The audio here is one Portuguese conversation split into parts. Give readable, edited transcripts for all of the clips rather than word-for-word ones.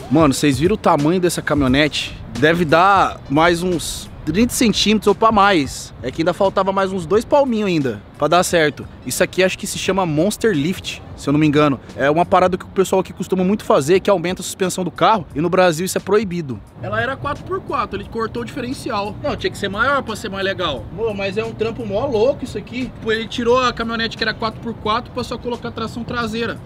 Mano, vocês viram o tamanho dessa caminhonete? Deve dar mais uns 30 centímetros ou pra mais. É que ainda faltava mais uns 2 palminhos ainda pra dar certo. Isso aqui acho que se chama Monster Lift, se eu não me engano. É uma parada que o pessoal aqui costuma muito fazer, que aumenta a suspensão do carro. E no Brasil isso é proibido. Ela era 4x4, ele cortou o diferencial. Não, tinha que ser maior pra ser mais legal. Pô, mas é um trampo mó louco isso aqui. Pô, ele tirou a caminhonete que era 4x4 pra só colocar tração traseira.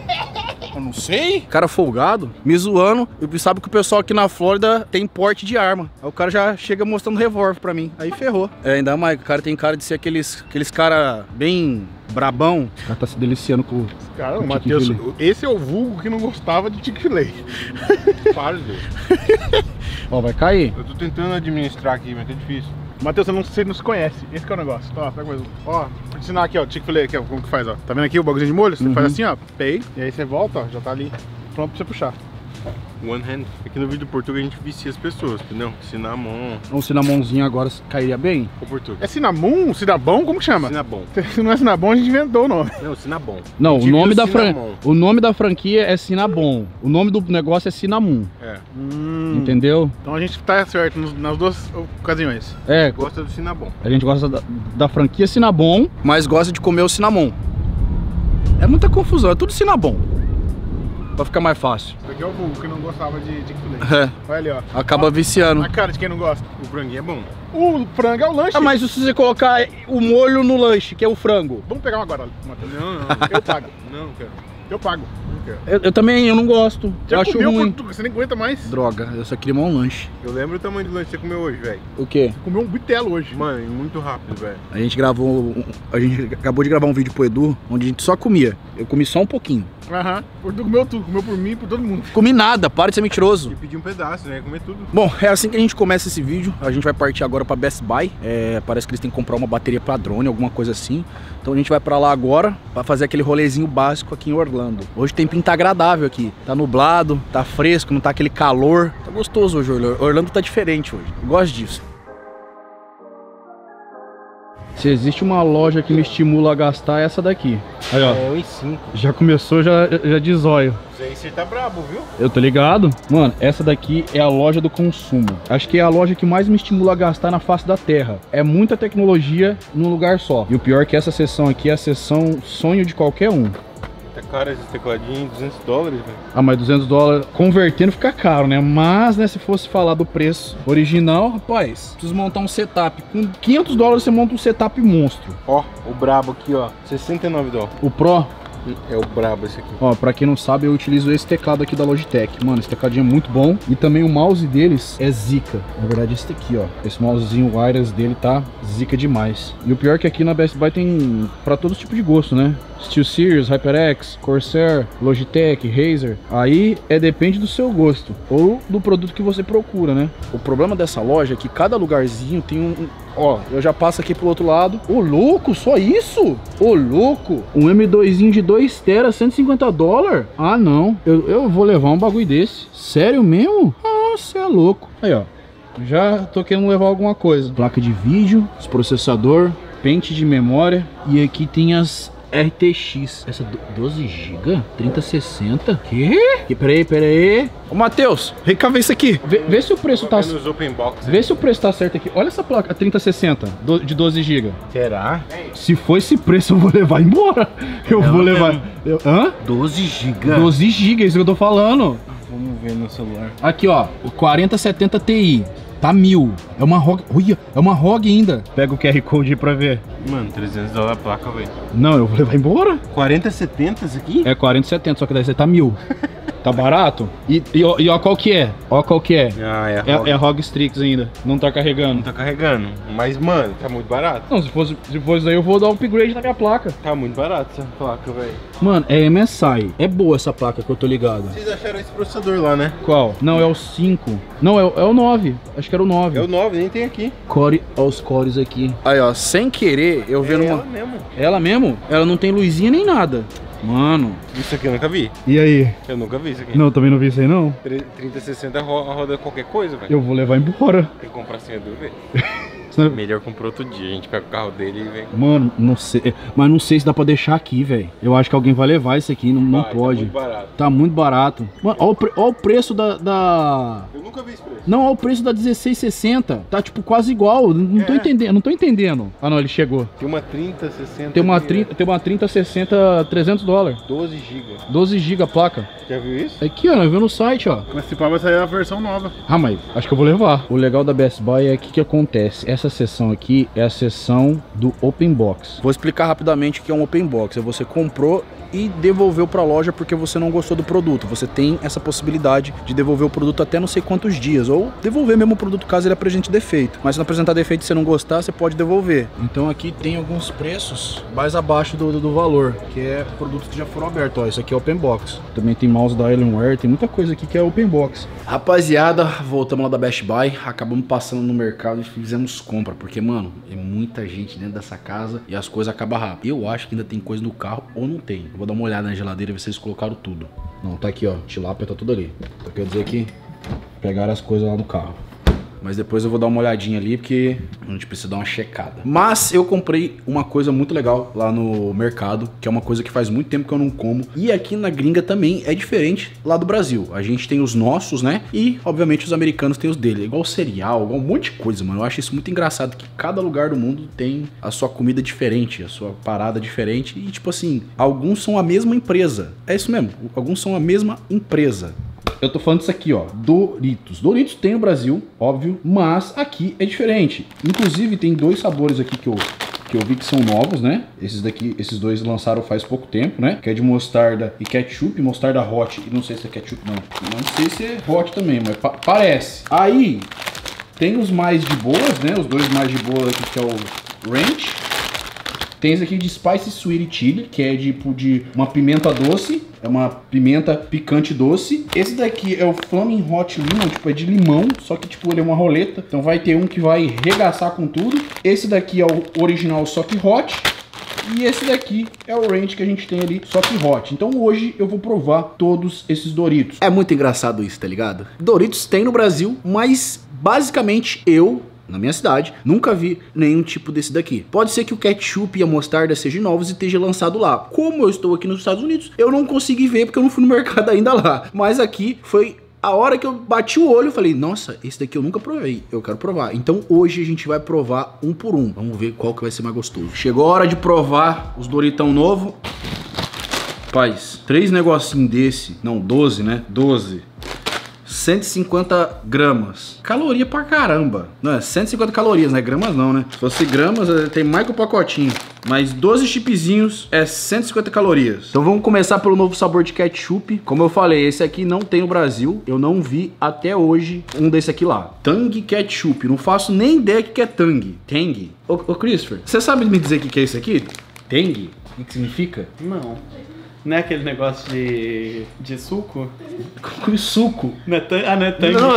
Eu não sei. Cara folgado, me zoando. E sabe que o pessoal aqui na Flórida tem porte de arma. Aí o cara já chega mostrando revólver pra mim. Aí ferrou. É, ainda mais, o cara tem cara de ser aqueles cara bem brabão. O cara tá se deliciando com cara, o Matheus, esse é o vulgo que não gostava de Chick-fil-A. Para, Deus. Ó, vai cair. Eu tô tentando administrar aqui, mas é difícil. Matheus, você não se conhece. Esse que é o negócio. Ó, pega mais um. Ó, vou te ensinar aqui, ó, Chick-fil-A aqui, ó, como que faz, ó. Tá vendo aqui o bagulho de molho? Você faz assim, ó, pay, e aí você volta, ó, já tá ali pronto pra você puxar. One hand. Aqui no vídeo do Portugal a gente vicia as pessoas, entendeu? Cinnamon. Um cinnamãozinho agora cairia bem? O Portugal. É cinnamon? Cinnabon? Como que chama? Cinnabon. Se não é cinnabon, a gente inventou o nome. Não, Cinnabon. Não, o nome da franquia é Cinnabon. O nome do negócio é Cinnamon. É. Entendeu? Então a gente tá certo nas duas ocasiões. É. Gosta do Cinnabon. A gente gosta da franquia Cinnabon, mas gosta de comer o Cinnamon. É muita confusão, é tudo Cinnabon. Pra ficar mais fácil. Esse aqui é o vulgo que não gostava de Chick-fil-A. É. Olha ali, ó. Acaba viciando. A cara de quem não gosta. O franguinho é bom. O frango é o lanche. Ah, mas se você colocar o molho no lanche, que é o frango. Vamos pegar um agora, Matheus. Não. Eu pago. Não quero. Eu pago. Não quero. Eu também, eu não gosto. Já eu acho comeu ruim. Você nem aguenta mais. Droga, eu só queria um lanche. Eu lembro o tamanho do lanche que você comeu hoje, velho. O quê? Você comeu um bitelo hoje. Mano, muito rápido, velho. A gente acabou de gravar um vídeo pro Edu, onde a gente só comia. Eu comi só um pouquinho. Aham. O Edu comeu tudo, comeu por mim e por todo mundo. Comi nada, para de ser mentiroso. E pedi um pedaço, né? Comer tudo. Bom, é assim que a gente começa esse vídeo. A gente vai partir agora pra Best Buy. Parece que eles têm que comprar uma bateria pra drone, alguma coisa assim. Então a gente vai pra lá agora pra fazer aquele rolezinho básico aqui em Orlando. Hoje tem pinta agradável aqui. Tá nublado, tá fresco, não tá aquele calor. Tá gostoso hoje, Orlando tá diferente hoje. Eu gosto disso. Se existe uma loja que me estimula a gastar, é essa daqui. Aí, ó. É 1,5. Já começou, já de zóio. Isso aí você tá brabo, viu? Eu tô ligado. Mano, essa daqui é a loja do consumo. Acho que é a loja que mais me estimula a gastar na face da terra. É muita tecnologia num lugar só. E o pior é que essa seção aqui é a seção sonho de qualquer um. Tá caro esse tecladinho, $200, velho. Ah, mas $200 convertendo fica caro, né? Mas, né, se fosse falar do preço original, rapaz, preciso montar um setup. Com $500 você monta um setup monstro. Ó, o brabo aqui, ó. $69. O Pro... É o brabo esse aqui. Ó, pra quem não sabe, eu utilizo esse teclado aqui da Logitech. Mano, esse tecladinho é muito bom. E também o mouse deles é zica. Na verdade, esse daqui, ó. Esse mousezinho wireless dele tá zica demais. E o pior é que aqui na Best Buy tem pra todo tipo de gosto, né? SteelSeries, HyperX, Corsair, Logitech, Razer. Aí depende do seu gosto ou do produto que você procura, né? O problema dessa loja é que cada lugarzinho tem ó, eu já passo aqui pro outro lado. Ô, louco, só isso? Ô, louco. Um M2zinho de 2 TB, $150? Ah, não. Eu vou levar um bagulho desse. Sério mesmo? Ah, você é louco. Aí, ó. Já tô querendo levar alguma coisa. Placa de vídeo, os processador, pente de memória. E aqui tem as RTX. Essa 12 GB? 3060? Que? Peraí. Ô, Matheus, vem cá ver isso aqui. Vê se o preço tá... Nos open box, Vê se o preço tá certo aqui. Olha essa placa, 3060 de 12 GB. Será? Se for esse preço, eu vou levar embora. Eu vou levar... Hã? 12 GB? 12 GB, é isso que eu tô falando. Vamos ver no celular. Aqui, ó, o 4070 Ti. Tá 1000. É uma ROG. Olha, é uma ROG ainda. Pega o QR Code aí pra ver. Mano, $300 a placa, velho. Não, eu vou levar embora. 4070 isso aqui? É 4070, só que daí você tá 1000. Tá barato? E ó qual que é? Ó qual que é? Ah, é a ROG. É a ROG Strix ainda. Não tá carregando. Não tá carregando. Mas, mano, tá muito barato. Não, se fosse aí eu vou dar um upgrade na minha placa. Tá muito barato essa placa, velho. Mano, é MSI. É boa essa placa que eu tô ligado. Vocês acharam esse processador lá, né? Qual? Não, é o 5. Não, é o 9. Acho que era o 9. É o 9, nem tem aqui. Core, ó os cores aqui. Aí, ó, sem querer, eu vendo uma... Ela mesmo. Ela mesmo? Ela não tem luzinha nem nada. Mano. Isso aqui eu nunca vi. E aí? Eu nunca vi isso aqui. Não, também não vi isso aí, não. 3060 roda qualquer coisa, velho. Eu vou levar embora. Tem que comprar senha duas vezes. Melhor comprar outro dia. A gente pega o carro dele e vem. Mano, não sei. Mas não sei se dá pra deixar aqui, velho. Eu acho que alguém vai levar isso aqui, não pode. Tá muito barato. Tá muito barato. Mano, olha o preço da... Eu nunca vi esse preço. Não, olha o preço da 1660. Tá tipo quase igual. Não tô entendendo, não tô entendendo. Ah, não, ele chegou. Tem uma 30, 60. Tem uma 30, 60, 300 dólares. 12 GB. 12 GB a placa. Já viu isso? Aqui, ó, nós vimos no site, ó. Mas se pá, vai sair a versão nova. Ah, mas acho que eu vou levar. O legal da Best Buy é que acontece. Essa seção aqui é a seção do Open Box. Vou explicar rapidamente o que é um Open Box. É você comprou e devolveu para a loja porque você não gostou do produto. Você tem essa possibilidade de devolver o produto até não sei quantos dias, ou devolver mesmo o produto caso ele apresente defeito. Mas se não apresentar defeito e você não gostar, você pode devolver. Então aqui tem alguns preços mais abaixo do valor, que é produtos que já foram abertos. Ó, isso aqui é Open Box. Também tem mouse da Alienware, tem muita coisa aqui que é Open Box. Rapaziada, voltamos lá da Best Buy, acabamos passando no mercado e fizemos compra, porque, mano, é muita gente dentro dessa casa e as coisas acabam rápido. Eu acho que ainda tem coisa no carro ou não tem. Eu vou dar uma olhada na geladeira e ver se eles colocaram tudo. Não, tá aqui, ó, tilápia tá tudo ali. Então quer dizer que pegaram as coisas lá no carro. Mas depois eu vou dar uma olhadinha ali, porque a gente precisa dar uma checada. Mas eu comprei uma coisa muito legal lá no mercado, que é uma coisa que faz muito tempo que eu não como. E aqui na gringa também é diferente lá do Brasil. A gente tem os nossos, né? E, obviamente, os americanos têm os deles. Igual cereal, igual um monte de coisa, mano. Eu acho isso muito engraçado, que cada lugar do mundo tem a sua comida diferente, a sua parada diferente. E, tipo assim, alguns são a mesma empresa. É isso mesmo, alguns são a mesma empresa. Eu tô falando disso aqui, ó, Doritos. Doritos tem no Brasil, óbvio, mas aqui é diferente. Inclusive tem dois sabores aqui que eu vi que são novos, né? Esses daqui, esses dois lançaram faz pouco tempo, né? Que é de mostarda e ketchup, mostarda hot. E não sei se é ketchup, não. Não sei se é hot também, mas parece. Aí tem os mais de boas, né? Os dois mais de boas aqui, que é o Ranch. Tem esse aqui de Spicy Sweet Chili, que é tipo de uma pimenta doce. É uma pimenta picante doce. Esse daqui é o Flaming Hot Lemon, tipo, é de limão, só que tipo, ele é uma roleta. Então vai ter um que vai regaçar com tudo. Esse daqui é o original só que hot. E esse daqui é o range que a gente tem ali, só que hot. Então hoje eu vou provar todos esses Doritos. É muito engraçado isso, tá ligado? Doritos tem no Brasil, mas basicamente na minha cidade, nunca vi nenhum tipo desse daqui. Pode ser que o ketchup e a mostarda sejam novos e esteja lançado lá. Como eu estou aqui nos Estados Unidos, eu não consegui ver porque eu não fui no mercado ainda lá. Mas aqui foi a hora que eu bati o olho, eu falei, nossa, esse daqui eu nunca provei, eu quero provar. Então hoje a gente vai provar um por um. Vamos ver qual que vai ser mais gostoso. Chegou a hora de provar os Doritão novo. Rapaz, 3 negocinhos desse, não, 12, né? 12. 150 gramas. Caloria pra caramba. Não, é 150 calorias, né? Gramas não, né? Se fosse gramas, tem mais que o pacotinho. Mas 12 chipzinhos é 150 calorias. Então vamos começar pelo novo sabor de ketchup. Como eu falei, esse aqui não tem no Brasil. Eu não vi até hoje um desse aqui lá. Tang Ketchup. Não faço nem ideia que é Tang. Tang. Ô Christopher, você sabe me dizer o que é isso aqui? Tang? O que significa? Não. Não é aquele negócio de suco? Com suco? Não é tang? Ah, não é tang. Não.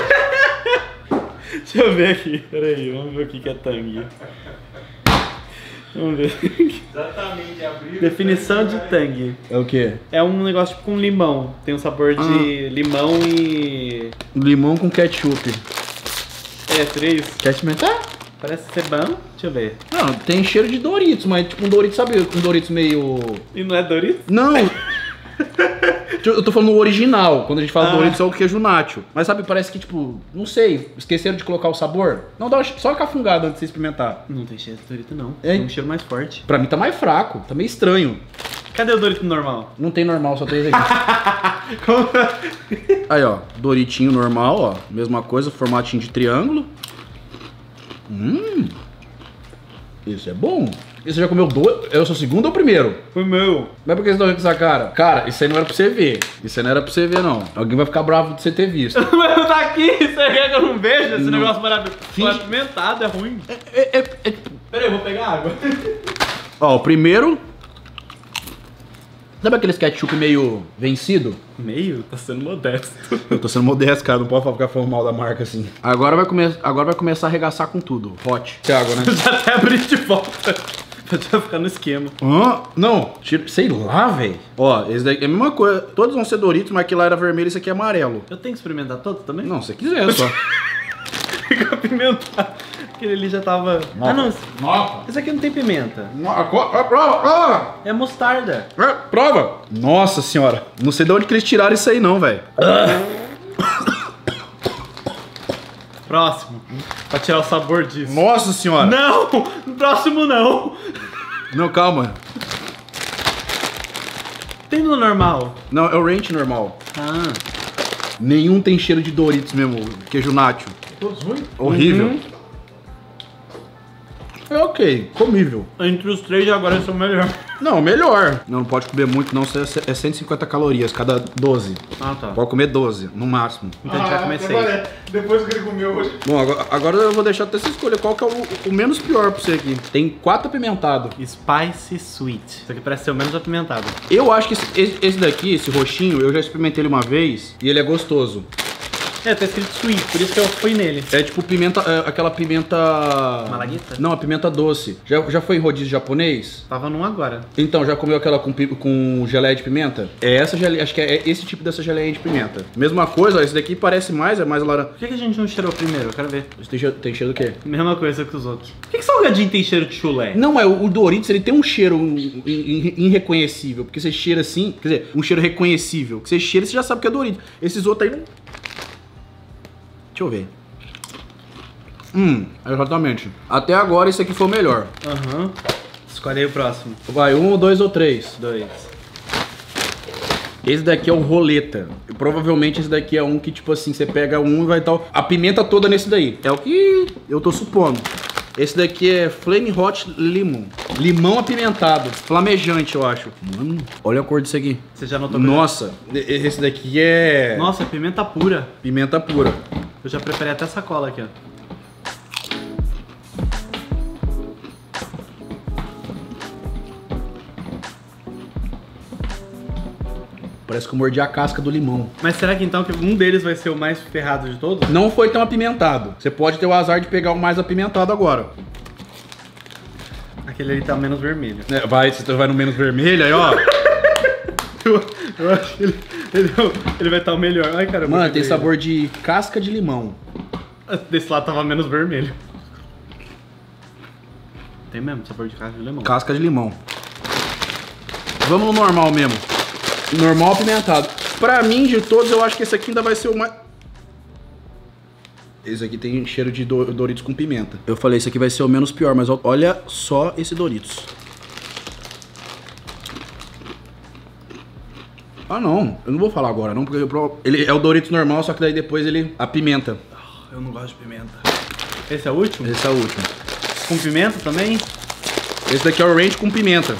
Deixa eu ver aqui. Peraí, vamos ver o que é tang. Vamos ver. Exatamente, abriu. Definição de tang. É o quê? É um negócio tipo com limão. Tem um sabor de limão e... Limão com ketchup. É, 3. Quer experimentar? Parece ser bom. Deixa eu ver. Não, tem cheiro de Doritos, mas tipo um Doritos, sabe? Um Doritos meio... E não é Doritos? Não! Eu tô falando o original. Quando a gente fala Doritos é o queijo nacho. Mas sabe, parece que tipo, não sei, esqueceram de colocar o sabor? Não, dá só uma cafungada antes de você experimentar. Não tem cheiro de Dorito não. É. Tem um cheiro mais forte. Pra mim tá mais fraco, tá meio estranho. Cadê o Dorito normal? Não tem normal, só tem esse aqui. Aí ó, Doritinho normal, ó. Mesma coisa, formatinho de triângulo. Isso é bom. E você já comeu dois? É o seu segundo ou o primeiro? Foi meu. Mas por que você tá rindo com essa cara? Cara, isso aí não era pra você ver. Isso aí não era pra você ver, não. Alguém vai ficar bravo de você ter visto. Mas não tá aqui, você quer que eu não veja esse Não. negócio maravilhoso? Foi apimentado, é ruim. Peraí, eu vou pegar água. Ó, o primeiro... Sabe aqueles ketchup meio vencido? Meio? Tá sendo modesto. Eu tô sendo modesto, cara. Não pode ficar falando mal da marca assim. Agora vai começar a arregaçar com tudo. Hot. Essa é água, né? Já até abri de volta. Pra já ficar no esquema. Não. Sei lá, velho. Ó, esse daqui é a mesma coisa. Todos vão ser Doritos, mas aquele lá era vermelho e esse aqui é amarelo. Eu tenho que experimentar todos também? Não, se você quiser, só. Fica apimentado. Aquele ali já tava... Nossa. Ah, não. Nossa. Esse aqui não tem pimenta. Prova! É mostarda. Prova! Nossa senhora. Não sei de onde que eles tiraram isso aí não, velho. Próximo. Pra tirar o sabor disso. Nossa senhora. Não! Próximo não. Não, calma. Tem no normal. Não, é o ranch normal. Ah. Nenhum tem cheiro de Doritos mesmo, queijo nacho. Todos ruins? Horrível. É ok, comível. Entre os três agora esse é o melhor. Não, melhor. Não pode comer muito, não. É 150 calorias cada 12. Ah, tá. Pode comer 12, no máximo. Então a gente vai comer 6. Depois que ele comeu hoje. Bom, agora eu vou deixar até você escolher qual que é o menos pior pra você aqui. Tem 4 apimentados. Spicy Sweet. Isso aqui parece ser o menos apimentado. Eu acho que esse daqui, esse roxinho, eu já experimentei ele uma vez e ele é gostoso. É, tá escrito sweet, por isso que eu fui nele. É tipo pimenta, aquela pimenta... Malagueta? Não, a pimenta doce. Já foi em rodízio japonês? Tava num agora. Então, já comeu aquela com geleia de pimenta? É essa geleia, acho que é esse tipo dessa geleia de pimenta. Mesma coisa, ó, esse daqui parece mais, é mais laranja. Por que a gente não cheirou primeiro? Eu quero ver. Tem cheiro do quê? Mesma coisa que os outros. Por que salgadinho tem cheiro de chulé? Não, é o Doritos, ele tem um cheiro irreconhecível, porque você cheira assim, quer dizer, um cheiro reconhecível. Que você cheira e você já sabe que é Doritos. Esses outros aí não... Deixa eu ver. Exatamente. Até agora esse aqui foi o melhor. Aham. Escolhe aí o próximo. Vai, 1, 2 ou 3? 2. Esse daqui é o roleta. E provavelmente esse daqui é um que, tipo assim, você pega um e vai tal. A pimenta toda nesse daí. É o que eu tô supondo. Esse daqui é Flame Hot Lemon. Limão apimentado. Flamejante, eu acho. Mano, olha a cor disso aqui. Você já notou? Nossa, esse daqui é... Nossa, é pimenta pura. Pimenta pura. Eu já preparei até sacola aqui, ó. Parece que eu mordi a casca do limão. Mas será que então que um deles vai ser o mais ferrado de todos? Não foi tão apimentado. Você pode ter o azar de pegar o mais apimentado agora. Aquele ali tá menos vermelho. É, você vai no menos vermelho aí, ó. Eu acho que ele vai estar o melhor. Ai, caramba. Mano, tem sabor de casca de limão. Desse lado tava menos vermelho. Tem mesmo, sabor de casca de limão. Casca de limão. Vamos no normal mesmo. Normal apimentado. Pra mim, de todos, eu acho que esse aqui ainda vai ser o mais... Esse aqui tem cheiro de Doritos com pimenta. Eu falei, esse aqui vai ser o menos pior, mas olha só esse Doritos. Ah, não. Eu não vou falar agora, não, porque ele é o Doritos normal, só que daí depois ele apimenta. Eu não gosto de pimenta. Esse é o último? Esse é o último. Com pimenta também? Esse daqui é o ranch com pimenta.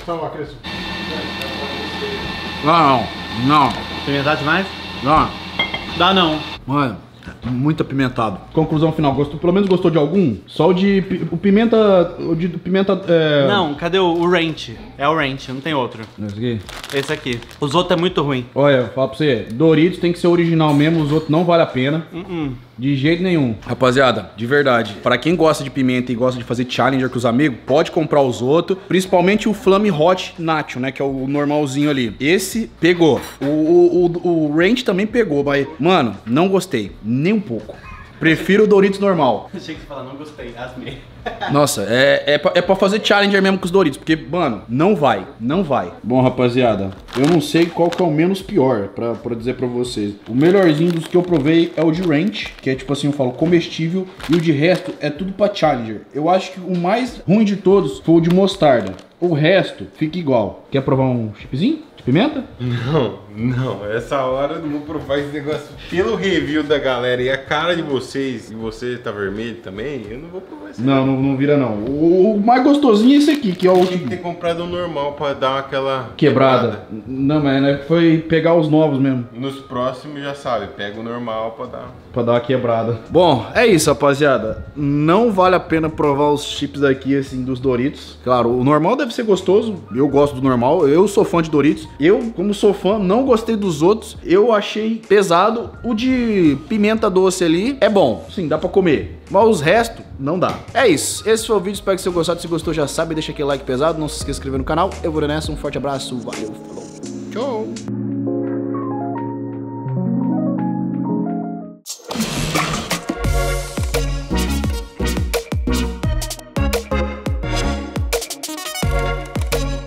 Não. Pimentar demais? Não. Dá não. Mano, muito apimentado. Conclusão final, pelo menos gostou de algum? Só o de pimenta... Não, cadê o ranch? É o ranch, não tem outro. Esse aqui? Esse aqui. Os outros é muito ruim. Olha, fala pra você, Doritos tem que ser original mesmo, os outros não vale a pena. De jeito nenhum. Rapaziada, de verdade, pra quem gosta de pimenta e gosta de fazer challenger com os amigos, pode comprar os outros, principalmente o Flame Hot Nacho, né, que é o normalzinho ali. Esse pegou. O ranch também pegou, mas, mano, não gostei, nem um pouco. Prefiro o Doritos normal. Achei que você falava, não gostei, asmei. Nossa, é pra fazer challenger mesmo com os Doritos, porque, mano, não vai. Bom, rapaziada, eu não sei qual que é o menos pior, pra dizer pra vocês. O melhorzinho dos que eu provei é o de ranch, que é tipo assim, eu falo, comestível, e o de resto é tudo pra challenger. Eu acho que o mais ruim de todos foi o de mostarda. O resto fica igual. Quer provar um chipzinho? Pimenta? Não, essa hora eu não vou provar esse negócio. Pelo review da galera e a cara de vocês, e você tá vermelho também, eu não vou provar esse. Não vira não. O mais gostosinho é esse aqui, que é o... Tinha que ter comprado um normal pra dar aquela... Quebrada. Não, mas né, foi pegar os novos mesmo. Nos próximos já sabe, pega o normal pra dar uma quebrada. Bom, é isso, rapaziada. Não vale a pena provar os chips aqui, assim, dos Doritos. Claro, o normal deve ser gostoso. Eu gosto do normal. Eu sou fã de Doritos. Eu, como sou fã, não gostei dos outros. Eu achei pesado. O de pimenta doce ali é bom. Sim, dá pra comer. Mas os restos, não dá. É isso. Esse foi o vídeo. Espero que você tenha gostado. Se gostou, já sabe. Deixa aquele like pesado. Não se esqueça de se inscrever no canal. Eu vou nessa. Um forte abraço. Valeu. Falou. Tchau.